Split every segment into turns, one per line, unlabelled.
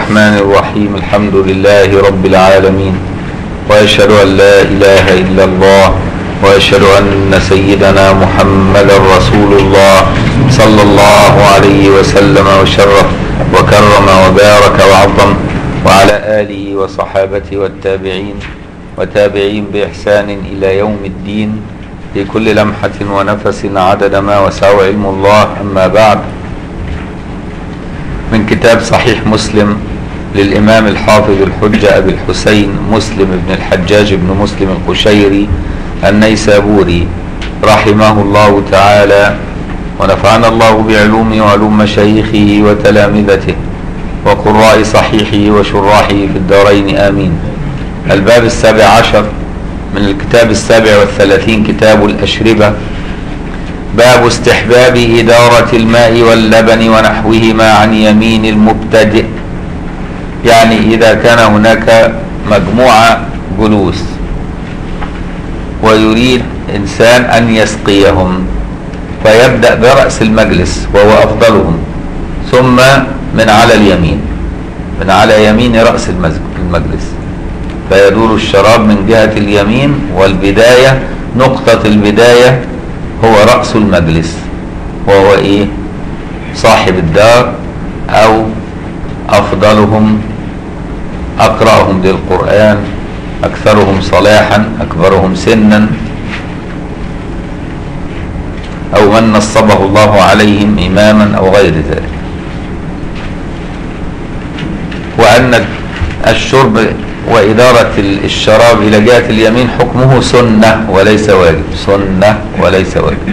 الرحمن الرحيم. الحمد لله رب العالمين، وأشهد أن لا إله إلا الله، وأشهد أن سيدنا محمدا رسول الله صلى الله عليه وسلم وشرف وكرم وبارك وعظم، وعلى آله وصحابته والتابعين وتابعين بإحسان إلى يوم الدين، في كل لمحة ونفس عدد ما وسع علم الله. أما بعد، من كتاب صحيح مسلم للإمام الحافظ الحجة أبي الحسين مسلم بن الحجاج بن مسلم القشيري النيسابوري رحمه الله تعالى، ونفعنا الله بعلومه وعلوم مشايخه وتلامذته وقراء صحيحه وشراحه في الدارين آمين. الباب 17 من الكتاب 37، كتاب الأشربة. باب استحباب إدارة الماء واللبن ونحوهما عن يمين المبتدئ، يعني إذا كان هناك مجموعة جلوس ويريد إنسان أن يسقيهم، فيبدأ برأس المجلس وهو أفضلهم، ثم من على اليمين، من على يمين رأس المجلس، فيدور الشراب من جهة اليمين، والبداية نقطة البداية هو رأس المجلس، وهو إيه؟ صاحب الدار أو أفضلهم، أقرأهم للقرآن، أكثرهم صلاحا، أكبرهم سنا، أو من نصبه الله عليهم إماما أو غير ذلك. وأن الشرب وإدارة الشراب إلى جهة اليمين حكمه سنة وليس واجب، سنة وليس واجب.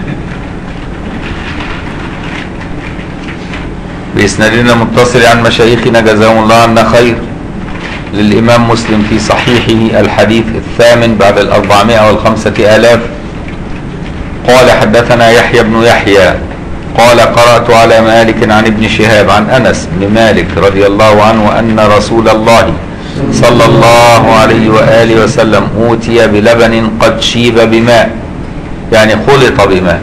بإسنادنا متصل عن مشايخنا جزاهم الله عنا خير، للإمام مسلم في صحيحه الحديث 8 بعد 405,000. قال حدثنا يحيى بن يحيى قال قرأت على مالك عن ابن شهاب عن أنس بن مالك رضي الله عنه أن رسول الله صلى الله عليه وآله وسلم أوتي بلبن قد شيب بماء، يعني خلط بماء.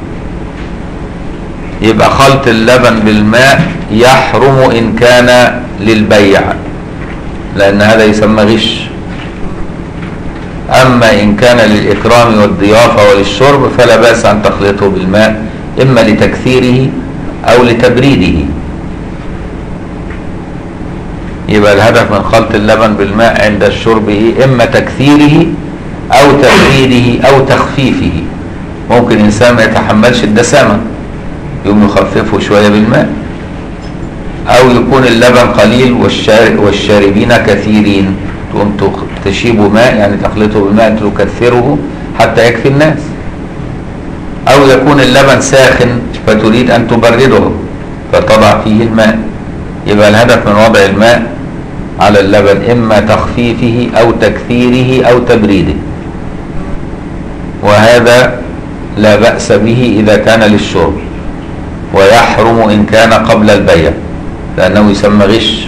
يبقى خلط اللبن بالماء يحرم إن كان للبيع، لأن هذا يسمى غش. أما إن كان للإكرام والضيافة وللشرب فلا بأس أن تخلطه بالماء، إما لتكثيره أو لتبريده. يبقى الهدف من خلط اللبن بالماء عند الشرب إيه؟ إما تكثيره أو تبريده أو تخفيفه. ممكن إنسان ما يتحملش الدسامة يقوم يخففه شوية بالماء، أو يكون اللبن قليل والشاربين كثيرين، تقوم تشيبه ماء، يعني تخلطه بالماء تكثره حتى يكفي الناس. أو يكون اللبن ساخن فتريد أن تبرده فتضع فيه الماء. يبقى الهدف من وضع الماء على اللبن إما تخفيفه أو تكثيره أو تبريده، وهذا لا بأس به إذا كان للشرب، ويحرم إن كان قبل البيع لأنه يسمى غش.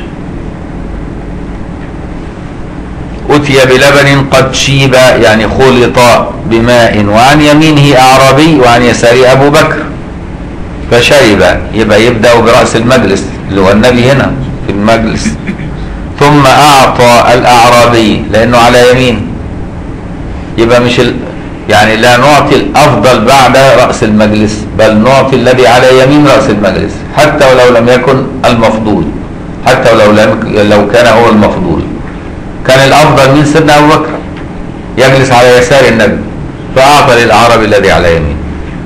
أتي بلبن قد شيب، يعني خلط بماء، وعن يمينه أعرابي وعن يساره أبو بكر فشرب. يبقى يبدأ برأس المجلس اللي هو النبي هنا في المجلس، ثم أعطى الأعرابي لأنه على يمين. يبقى مش يعني لا نعطي الأفضل بعد رأس المجلس، بل نعطي الذي على يمين رأس المجلس، حتى ولو لم يكن المفضول، حتى لو كان هو المفضول. كان الأفضل من سيدنا أبو بكر يجلس على يسار النبي، فأعطى للأعرابي الذي على يمين.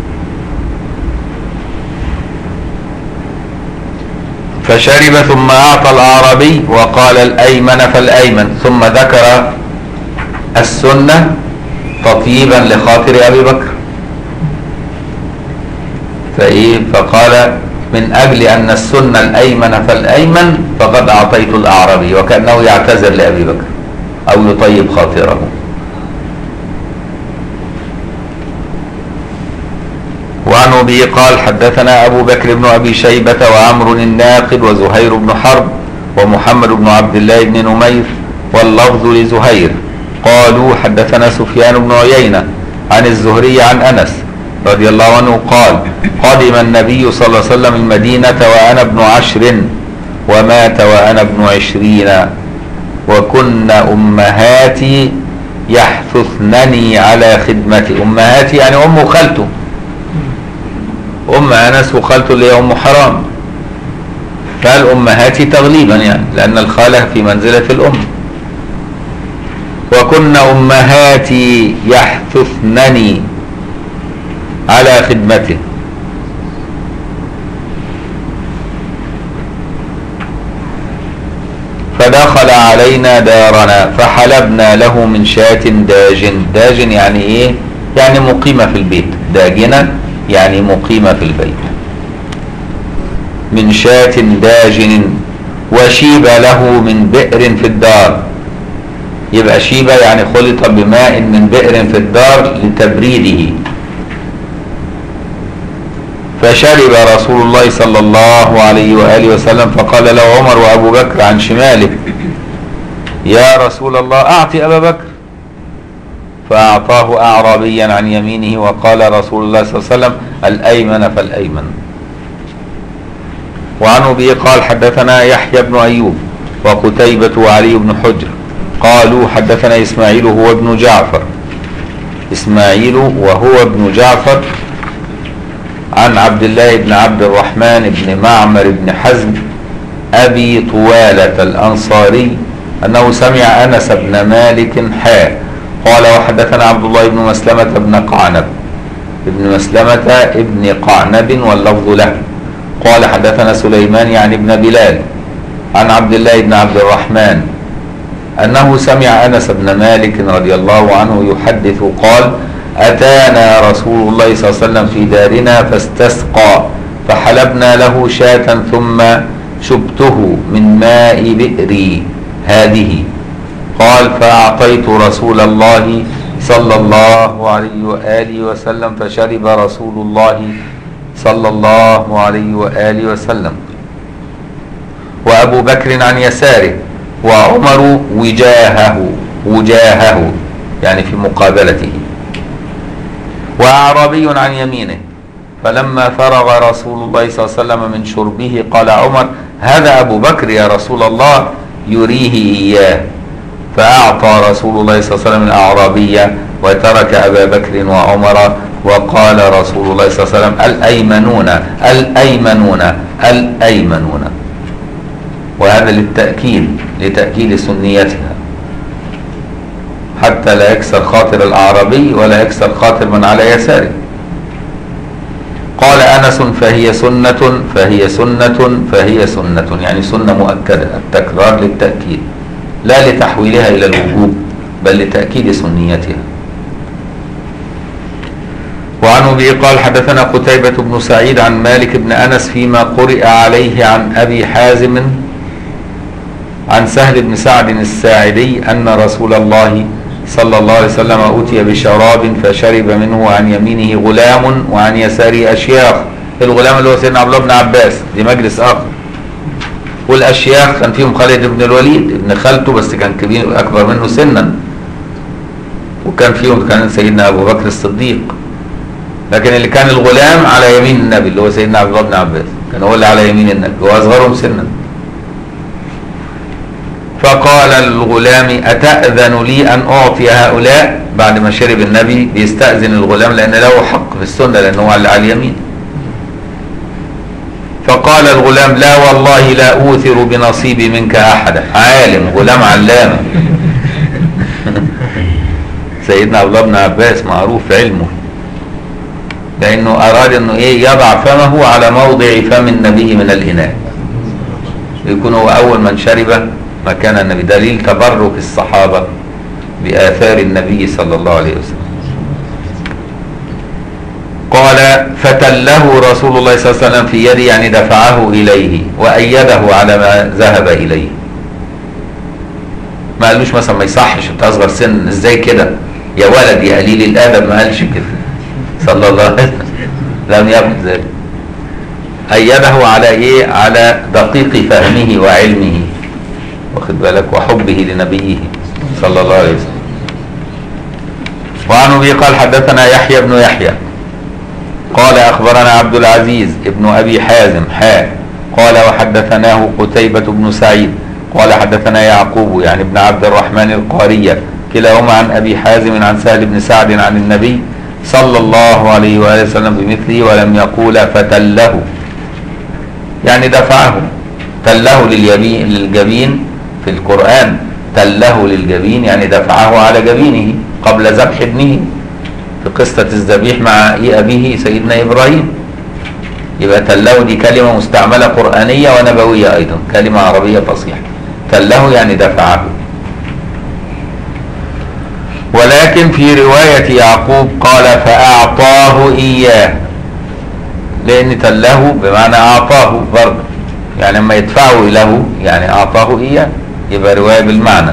فشرب ثم أعطى الأعرابي وقال الأيمن فالأيمن، ثم ذكر السنة تطيبا لخاطر أبي بكر. فقال من أجل أن السنة الأيمن فالأيمن فقد أعطيت الأعرابي، وكأنه يعتذر لأبي بكر أو يطيب خاطره. وعن أبي قال حدثنا أبو بكر بن أبي شيبة وعمر الناقد وزهير بن حرب ومحمد بن عبد الله بن نمير، واللفظ لزهير. قالوا حدثنا سفيان بن عيينة عن الزهري عن أنس رضي الله عنه قال قدم النبي صلى الله عليه وسلم المدينة وأنا ابن 10 ومات وأنا ابن 20 وكن أمهاتي يحثثنني على خدمتي. أمهاتي يعني أم وخالته، أم أنس وخالته اللي هي أم حرام، قال أمهاتي تغليبا يعني لأن الخالة في منزلة الأم. وكن أمهاتي يحثثنني على خدمته. فدخل علينا دارنا فحلبنا له من شاة داجن. داجن يعني ايه؟ يعني مقيمة في البيت. داجنة يعني مقيمة في البيت. من شاة داجن وشيب له من بئر في الدار. يبقى شيبة يعني خلط بماء من بئر في الدار لتبريده. فشرب رسول الله صلى الله عليه وآله وسلم فقال له عمر وأبو بكر عن شماله يا رسول الله أعطي أبا بكر. فأعطاه أعرابيا عن يمينه وقال رسول الله صلى الله عليه وسلم الأيمن فالأيمن. وعنه به قال حدثنا يحيى بن أيوب وقتيبة وعلي بن حجر قالوا حدثنا إسماعيل هو ابن جعفر. إسماعيل وهو ابن جعفر عن عبد الله بن عبد الرحمن بن معمر بن حزم أبي طوالة الأنصاري أنه سمع أنس بن مالك قال وحدثنا عبد الله بن مسلمة بن قعنب ابن مسلمة ابن قعنب واللفظ له قال حدثنا سليمان يعني ابن بلال عن عبد الله بن عبد الرحمن أنه سمع أنس بن مالك رضي الله عنه يحدث قال أتانا رسول الله صلى الله عليه وسلم في دارنا فاستسقى فحلبنا له شاة ثم شبته من ماء بئري هذه. قال فأعطيت رسول الله صلى الله عليه وآله وسلم فشرب رسول الله صلى الله عليه وآله وسلم وأبو بكر عن يساره وعمر وجاهه يعني في مقابلته وأعرابي عن يمينه. فلما فرغ رسول الله صلى الله عليه وسلم من شربه قال عمر هذا أبو بكر يا رسول الله يريه إياه. فأعطى رسول الله صلى الله عليه وسلم الأعرابي وترك أبا بكر وعمر وقال رسول الله صلى الله عليه وسلم الأيمنون الأيمنون الأيمنون. وهذا لتأكيد سنيتها حتى لا يكسر خاطر الأعرابي ولا يكسر خاطر من على يساره. قال أنس فهي سنة فهي سنة فهي سنة يعني سنة مؤكدة. التكرار للتأكيد لا لتحويلها إلى الوجوب بل لتأكيد سنيتها. وعنه به قال حدثنا قتيبة بن سعيد عن مالك بن أنس فيما قرئ عليه عن أبي حازم عن سهل بن سعد الساعدي أن رسول الله صلى الله عليه وسلم أتي بشراب فشرب منه عن يمينه غلام وعن يساره أشياخ. الغلام اللي هو سيدنا عبد الله بن عباس دي مجلس آخر. والأشياخ كان فيهم خالد بن الوليد ابن خالته بس كان كبير أكبر منه سنا. وكان فيهم كان سيدنا أبو بكر الصديق. لكن اللي كان الغلام على يمين النبي اللي هو سيدنا عبد الله بن عباس كان هو اللي على يمين النبي وأصغرهم سنا. فقال الغلام أتأذن لي أن أعطي هؤلاء؟ بعد ما شرب النبي بيستأذن الغلام لأن له حق في السنة لأنه على اليمين. فقال الغلام لا والله لا أوثر بنصيبي منك أحدا. عالم غلام علامة سيدنا عبد الله بن عباس معروف علمه لأنه أراد أنه يضع فمه على موضع فم النبي من الإناء يكون هو أول من شرب مكان النبي. دليل تبرك الصحابة بآثار النبي صلى الله عليه وسلم. قال فتله رسول الله صلى الله عليه وسلم في يده يعني دفعه إليه وأيده على ما ذهب إليه. ما قالوش مثلا ما يصحش انت أصغر سن ازاي كده يا ولد يا قليل الأدب ما قالش كده صلى الله عليه وسلم لم يقل ذلك. أيده على على دقيق فهمه وعلمه واخد بالك وحبه لنبيه صلى الله عليه وسلم. وعنه به قال حدثنا يحيى بن يحيى قال أخبرنا عبد العزيز ابن أبي حازم قال وحدثناه قتيبة بن سعيد قال حدثنا يعقوب يعني ابن عبد الرحمن القارية كلاهما عن أبي حازم عن سهل بن سعد عن النبي صلى الله عليه وآله وسلم بمثله ولم يقول فتله، يعني دفعه. تله للجبين في القرآن، تله للجبين يعني دفعه على جبينه قبل ذبح ابنه في قصة الذبيح مع أبيه سيدنا إبراهيم. يبقى تله دي كلمة مستعملة قرآنية ونبوية أيضا، كلمة عربية فصيحة. تله يعني دفعه. ولكن في رواية يعقوب قال فأعطاه إياه، لأن تله بمعنى أعطاه برضه، يعني لما يدفعه له يعني أعطاه إياه، يبقى رواية بالمعنى.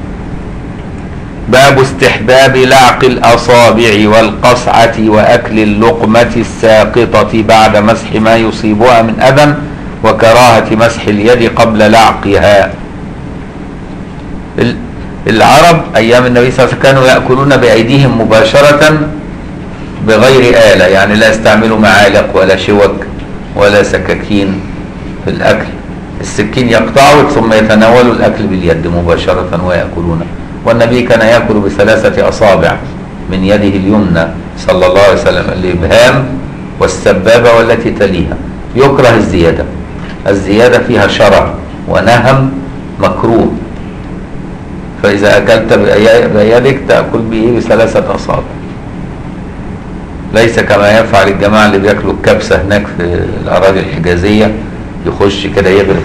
باب استحباب لعق الأصابع والقصعة وأكل اللقمة الساقطة بعد مسح ما يصيبها من أذى، وكراهة مسح اليد قبل لعقها. العرب أيام النبي صلى الله عليه وسلم كانوا يأكلون بأيديهم مباشرة بغير آلة، يعني لا يستعملوا معالق ولا شوك ولا سكاكين في الأكل. السكين يقطعه ثم يتناولوا الأكل باليد مباشرة ويأكلونه. والنبي كان يأكل بثلاثة أصابع من يده اليمنى صلى الله عليه وسلم، الإبهام والسبابة والتي تليها. يكره الزيادة، الزيادة فيها شرع ونهم مكروه. فإذا أكلت بيدك تأكل به بثلاثة أصابع، ليس كما يفعل الجماعة اللي بياكلوا الكبسة هناك في الأراضي الحجازية، يخش كده يغرف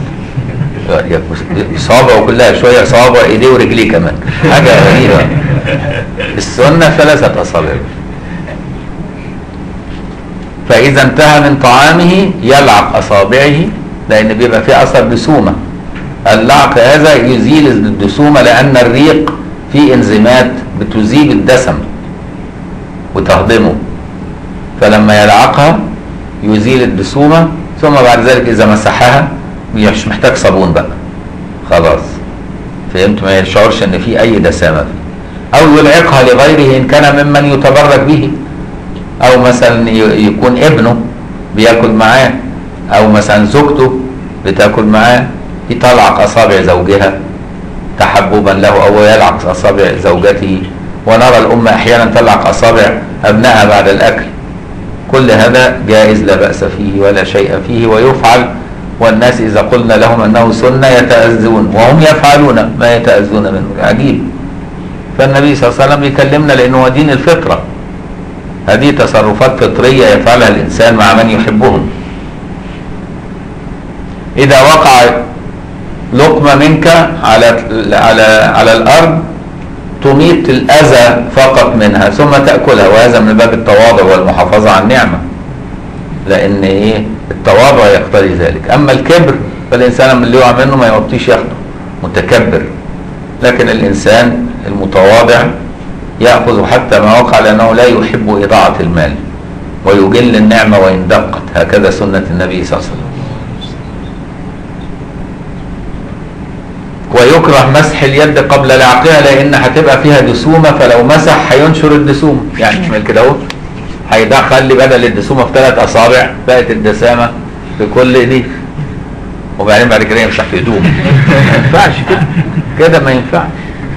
صابعه كلها شوية، صابع ايديه ورجليه كمان، حاجة غريبة. السنة 3 أصابع. فإذا انتهى من طعامه يلعق أصابعه، لأن بيبقى فيه أثر دسومة. اللعق هذا يزيل الدسومة، لأن الريق فيه انزيمات بتذيب الدسم وتهضمه، فلما يلعقها يزيل الدسومة، ثم بعد ذلك إذا مسحها مش محتاج صابون بقى خلاص، فهمت؟ ما يشعرش ان في اي دسامه فيه. او يلعقها لغيره ان كان ممن يتبرك به، او مثلا يكون ابنه بياكل معاه، او مثلا زوجته بتاكل معاه، يطلعق اصابع زوجها تحببا له، او يلعق اصابع زوجته. ونرى الامه احيانا تلعق اصابع ابنائها بعد الاكل. كل هذا جائز لا باس فيه ولا شيء فيه، ويفعل. والناس إذا قلنا لهم أنه سنة يتأذون، وهم يفعلون ما يتأذون منه. عجيب. فالنبي صلى الله عليه وسلم يكلمنا لأنه هو دين الفطرة، هذه تصرفات فطرية يفعلها الإنسان مع من يحبهم. إذا وقع لقمة منك على الأرض تميت الأذى فقط منها ثم تأكلها، وهذا من باب التواضع والمحافظة على النعمة، لأن التواضع يقتضي ذلك. أما الكبر فالإنسان من اللي يقع منه ما يوطيش ياخده، متكبر. لكن الإنسان المتواضع يأخذ حتى ما وقع، لأنه لا يحب إضاعة المال ويجل النعمة وإن دقت، هكذا سنة النبي صلى الله عليه وسلم. ويكره مسح اليد قبل لعقها، لأن هتبقى فيها دسومة، فلو مسح هينشر الدسومة، يعني يعمل كده اهو، هيدخل بدل الدسومة في 3 أصابع بقت الدسامة في كل ايديه، وبعدين بعد كده يمسح في هدومه. ما ينفعش كده ما ينفعش.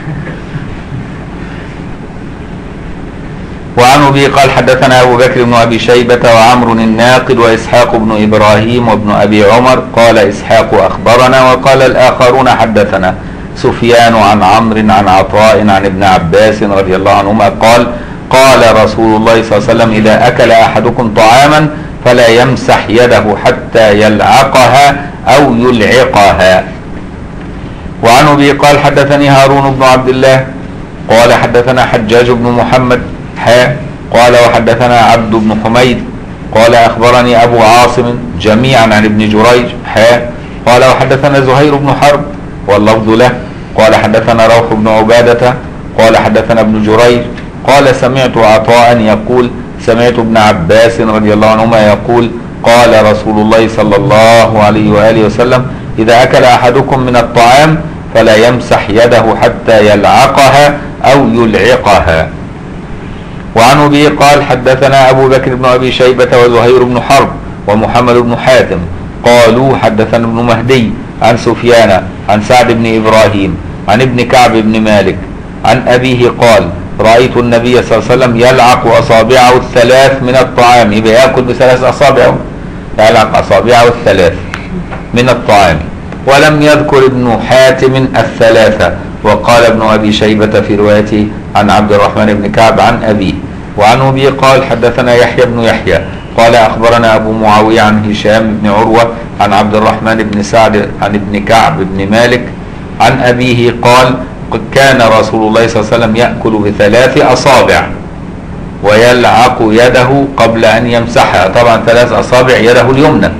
وعن أبي قال حدثنا أبو بكر بن أبي شيبة وعمر الناقد وإسحاق بن إبراهيم وابن أبي عمر. قال إسحاق أخبرنا، وقال الآخرون حدثنا سفيان عن عمرو عن عطاء عن ابن عباس رضي الله عنهما قال قال رسول الله صلى الله عليه وسلم إذا أكل أحدكم طعاما فلا يمسح يده حتى يلعقها أو يلعقها. وعن أبي قال حدثني هارون بن عبد الله قال حدثنا حجاج بن محمد قال وحدثنا عبد بن حميد قال أخبرني أبو عاصم جميعا عن ابن جريج قال وحدثنا زهير بن حرب واللفظ له قال حدثنا روح بن عبادة قال حدثنا ابن جريج قال سمعت عطاء يقول سمعت ابن عباس رضي الله عنهما يقول قال رسول الله صلى الله عليه وآله وسلم إذا أكل أحدكم من الطعام فلا يمسح يده حتى يلعقها أو يلعقها. وعن أبي قال حدثنا أبو بكر بن أبي شيبة وزهير بن حرب ومحمد بن حاتم قالوا حدثنا ابن مهدي عن سفيان عن سعد بن إبراهيم عن ابن كعب بن مالك عن أبيه قال رأيت النبي صلى الله عليه وسلم يلعق أصابعه الثلاث من الطعام، يبقى يأكل بثلاث أصابع، يلعق أصابعه الثلاث من الطعام. ولم يذكر ابن حاتم الثلاثة. وقال ابن أبي شيبة في روايته عن عبد الرحمن بن كعب عن أبيه. وعن أبي قال حدثنا يحيى بن يحيى قال أخبرنا أبو معاوية عن هشام بن عروة عن عبد الرحمن بن سعد عن ابن كعب بن مالك عن أبيه قال كان رسول الله صلى الله عليه وسلم يأكل بثلاث أصابع ويلعق يده قبل أن يمسحها، طبعا ثلاث أصابع يده اليمنى،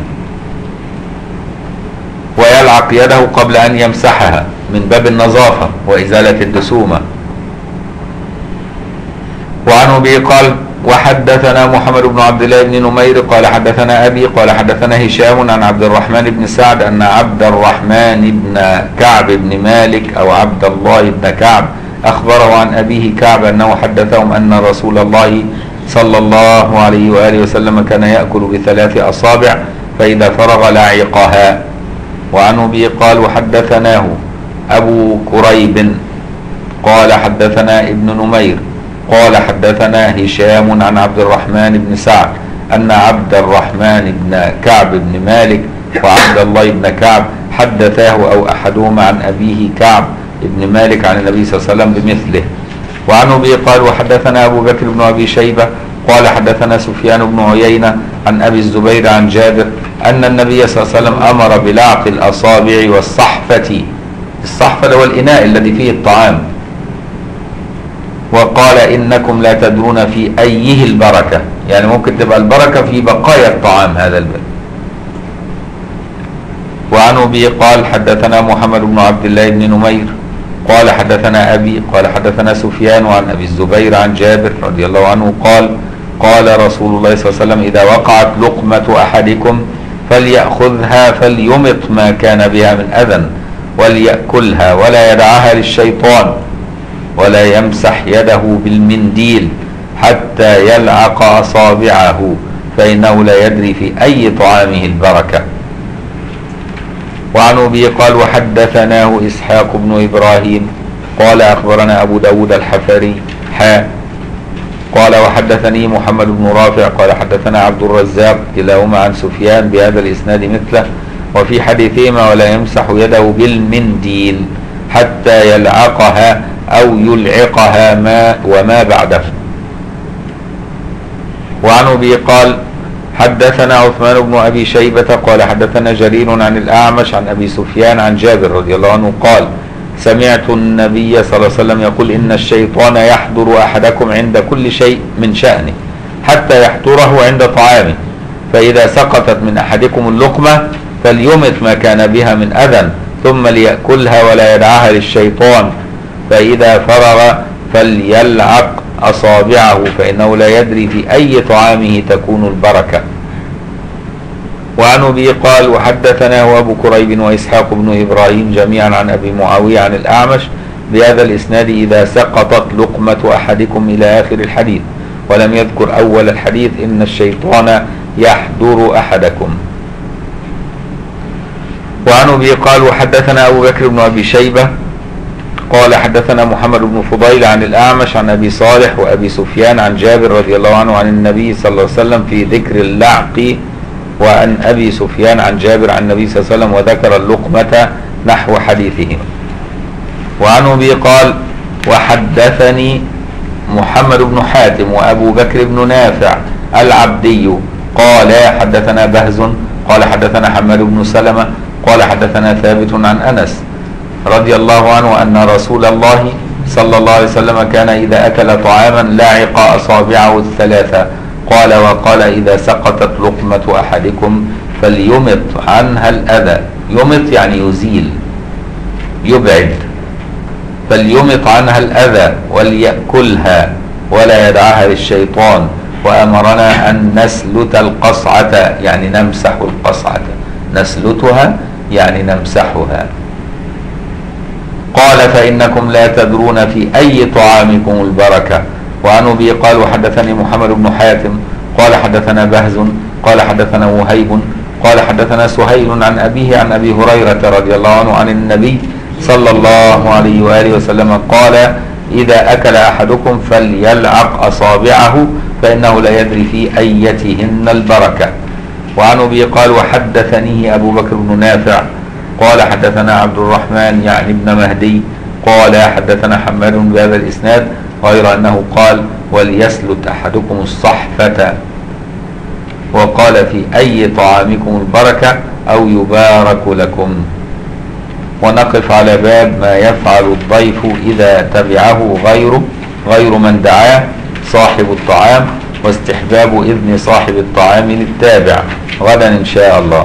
ويلعق يده قبل أن يمسحها من باب النظافة وإزالة الدسومة. وعن أبي قال وحدثنا محمد بن عبد الله بن نمير قال حدثنا أبي قال حدثنا هشام عن عبد الرحمن بن سعد أن عبد الرحمن بن كعب بن مالك أو عبد الله بن كعب أخبره عن أبيه كعب أنه حدثهم أن رسول الله صلى الله عليه وآله وسلم كان يأكل بثلاث أصابع فإذا فرغ لعقها. وعن أبي قال وحدثناه أبو كريب قال حدثنا ابن نمير قال حدثنا هشام عن عبد الرحمن بن سعد أن عبد الرحمن بن كعب بن مالك وعبد الله بن كعب حدثاه أو أحدهما عن أبيه كعب بن مالك عن النبي صلى الله عليه وسلم بمثله. وعن أبي قال وحدثنا أبو بكر بن أبي شيبة قال حدثنا سفيان بن عيينة عن أبي الزبير عن جابر أن النبي صلى الله عليه وسلم أمر بلعق الأصابع والصحفة، الصحفة هو الإناء الذي فيه الطعام، وقال إنكم لا تدرون في أيه البركة، يعني ممكن تبقى البركة في بقايا الطعام هذا البلد. وعن أبي قال حدثنا محمد بن عبد الله بن نمير قال حدثنا أبي قال حدثنا سفيان عن أبي الزبير عن جابر رضي الله عنه قال قال رسول الله صلى الله عليه وسلم إذا وقعت لقمة أحدكم فليأخذها فليمط ما كان بها من أذى وليأكلها ولا يدعها للشيطان ولا يمسح يده بالمنديل حتى يلعق أصابعه فإنه لا يدري في أي طعامه البركة. وعن أبي قال وحدثناه إسحاق بن إبراهيم قال أخبرنا أبو داود الحفري قال وحدثني محمد بن رافع قال حدثنا عبد الرزاق كلاهما عن سفيان بهذا الإسناد مثله، وفي حديثهما ولا يمسح يده بالمنديل حتى يلعقها أو يلعقها وما بعده. وعن أبي قال حدثنا عثمان بن أبي شيبة قال حدثنا جرير عن الأعمش عن أبي سفيان عن جابر رضي الله عنه قال سمعت النبي صلى الله عليه وسلم يقول إن الشيطان يحضر أحدكم عند كل شيء من شأنه حتى يحضره عند طعامه، فإذا سقطت من أحدكم اللقمة فليمت ما كان بها من أذى ثم ليأكلها ولا يدعها للشيطان، فإذا فرغ فليلعق أصابعه فإنه لا يدري في أي طعامه تكون البركة. وعن أبي قال وحدثناه أبو كريب وإسحاق بن إبراهيم جميعا عن أبي معاوية عن الأعمش بهذا الإسناد إذا سقطت لقمة أحدكم إلى آخر الحديث، ولم يذكر أول الحديث إن الشيطان يحضر أحدكم. وعن أبي قال وحدثنا أبو بكر بن أبي شيبة قال حدثنا محمد بن فضيل عن الأعمش عن أبي صالح وأبي سفيان عن جابر رضي الله عنه عن النبي صلى الله عليه وسلم في ذكر اللعق، وعن أبي سفيان عن جابر عن النبي صلى الله عليه وسلم وذكر اللقمة نحو حديثهم. وعن أبي قال وحدثني محمد بن حاتم وأبو بكر بن نافع العبدي قال حدثنا بهز قال حدثنا حماد بن سلمة قال حدثنا ثابت عن أنس رضي الله عنه أن رسول الله صلى الله عليه وسلم كان إذا أكل طعاما لعق أصابعه الثلاثة قال وقال إذا سقطت لقمة أحدكم فليمط عنها الأذى، يمط يعني يزيل يبعد، فليمط عنها الأذى وليأكلها ولا يدعها للشيطان، وأمرنا أن نسلت القصعة يعني نمسح القصعة، نسلتها يعني نمسحها. قال فإنكم لا تدرون في أي طعامكم البركة. وعن أبي قال وحدثني محمد بن حاتم قال حدثنا بهز قال حدثنا وهيب قال حدثنا سهيل عن أبيه عن أبي هريرة رضي الله عنه عن النبي صلى الله عليه وآله وسلم قال إذا أكل أحدكم فليلعق أصابعه فإنه لا يدري في أيتهن البركة. وعن أبي قال وحدثنيه أبو بكر بن نافع قال حدثنا عبد الرحمن يعني ابن مهدي قال حدثنا حماد بهذا الإسناد غير أنه قال وليسلت أحدكم الصحفة، وقال في أي طعامكم البركة أو يبارك لكم. ونقف على باب ما يفعل الضيف إذا تبعه غير من دعاه صاحب الطعام، واستحباب إذن صاحب الطعام للتابع غدا إن شاء الله.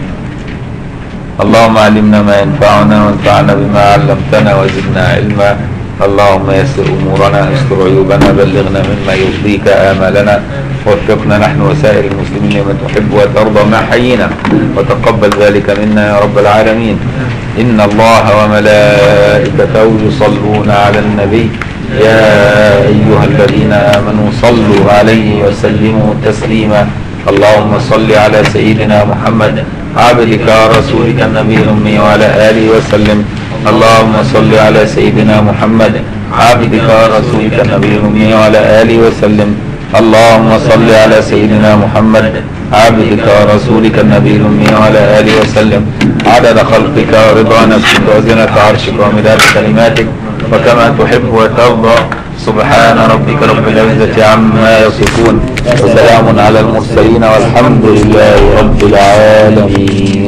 اللهم علمنا ما ينفعنا وانفعنا بما علمتنا وزدنا علما. اللهم يسر أمورنا استر عيوبنا بلغنا مما يرضيك آمالنا وفقنا نحن وسائر المسلمين لمن تحب وترضى ما حيينا وتقبل ذلك منا يا رب العالمين. إن الله وملائكته يصلون على النبي يا أيها الذين آمنوا صلوا عليه وسلموا تسليما. اللهم صل على سيدنا محمد عبدك ورسولك النبي الأمي وعلى آله وسلم. اللهم صل على سيدنا محمد عبدك ورسولك النبي الأمي وعلى آله وسلم. اللهم صل على سيدنا محمد عبدك ورسولك النبي الأمي وعلى آله وسلم عدد خلقك ورضا نفسك وزنة عرشك ومداد كلماتك وكما تحب وترضى. سبحان ربك رب العزة عما يصفون وسلام على المرسلين والحمد لله رب العالمين.